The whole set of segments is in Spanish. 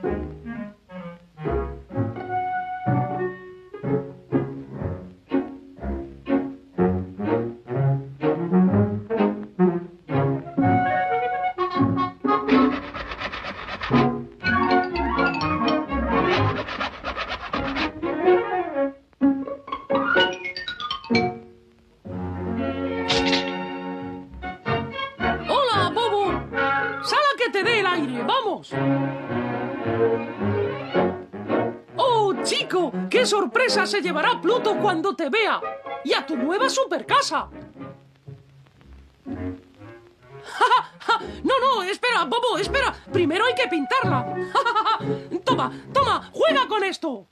¡Oh, chico! ¡Qué sorpresa se llevará Pluto cuando te vea! ¡Y a tu nueva supercasa! No, no, espera, Bobo, espera. Primero hay que pintarla. Toma, toma, juega con esto.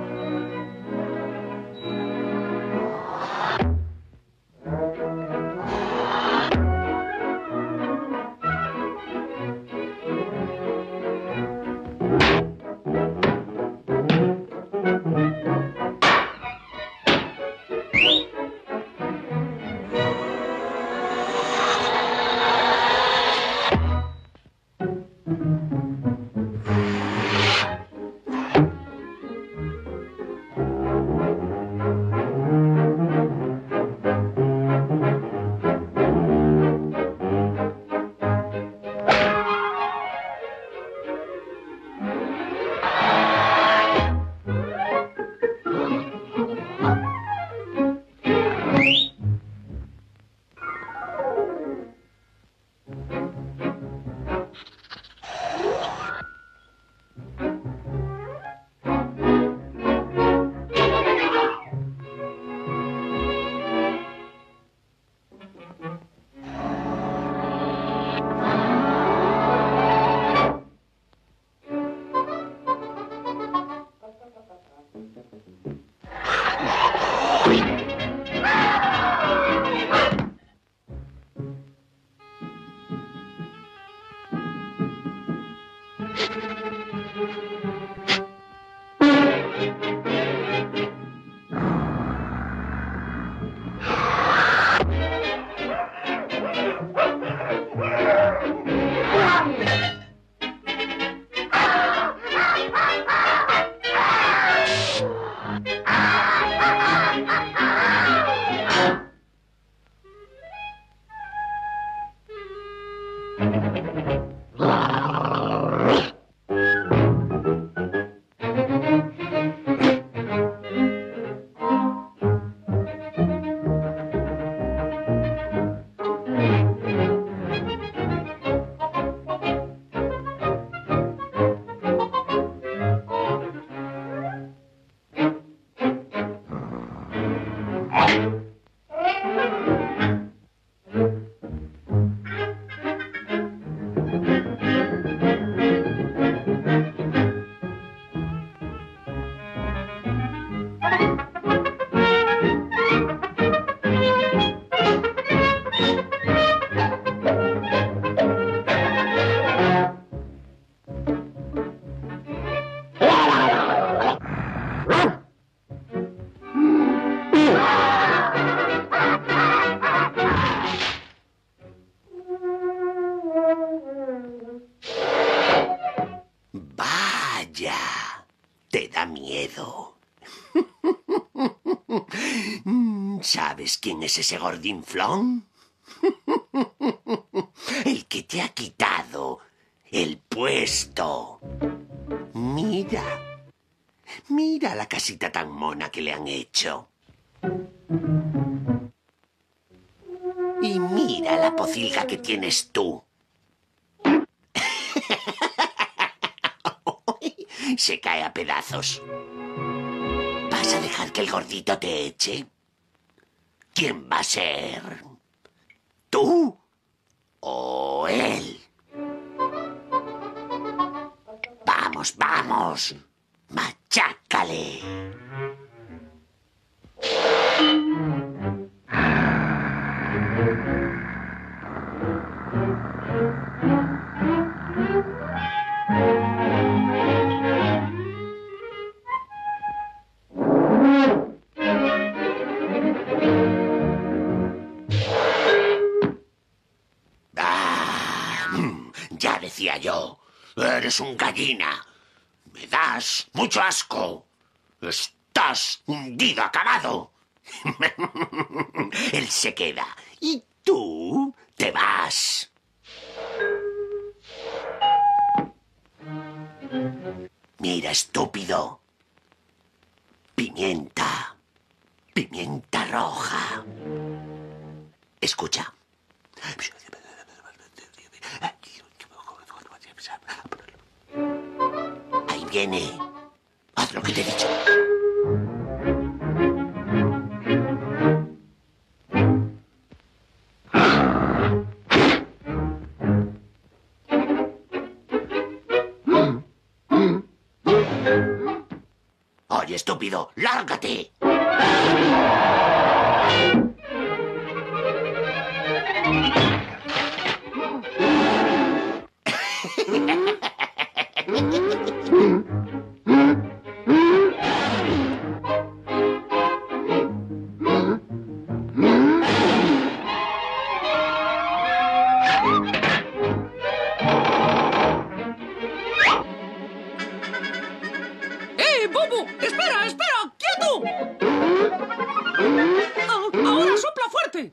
¿Te da miedo? ¿Sabes quién es ese gordinflón? El que te ha quitado el puesto. Mira. Mira la casita tan mona que le han hecho. Y mira la pocilga que tienes tú. Se cae a pedazos. ¿Vas a dejar que el gordito te eche? ¿Quién va a ser? ¿Tú o él? Vamos, vamos. Machácale. Ya decía yo, eres un gallina. Me das mucho asco. Estás hundido, acabado. Él se queda y tú te vas. Mira, estúpido. Pimienta. Pimienta roja. Escucha. Ahí viene. Haz lo que te he dicho. Oye, estúpido, lárgate. ¡Bobo! ¡Espera, espera! ¡Quieto! ¡Ahora sopla fuerte!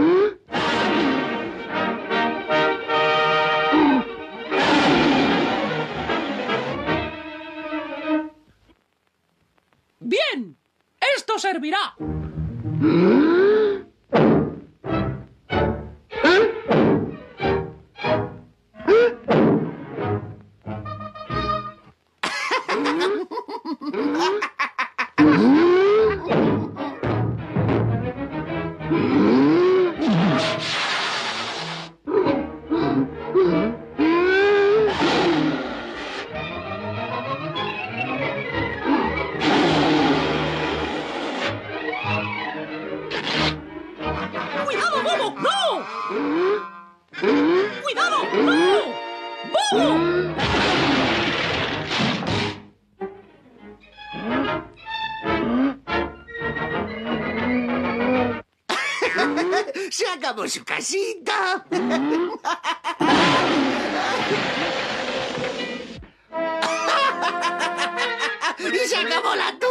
¡Bien! ¡Esto servirá! ¡Cuidado, Bobo! ¡No! ¡Cuidado! ¡No! ¡Bobo! ¡Se acabó su casita! ¡Y se acabó la tuya!